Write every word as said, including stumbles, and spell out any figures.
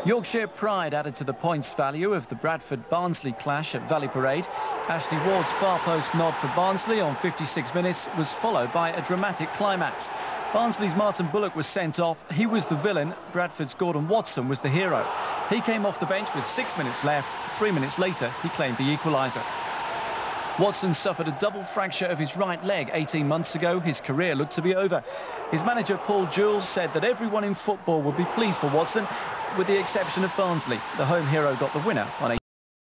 Yorkshire pride added to the points value of the Bradford-Barnsley clash at Valley Parade. Ashley Ward's far post nod for Barnsley on fifty-six minutes was followed by a dramatic climax. Barnsley's Martin Bullock was sent off. He was the villain. Bradford's Gordon Watson was the hero. He came off the bench with six minutes left. Three minutes later, he claimed the equaliser. Watson suffered a double fracture of his right leg eighteen months ago. His career looked to be over. His manager, Paul Jules, said that everyone in football would be pleased for Watson, with the exception of Barnsley. The home hero got the winner on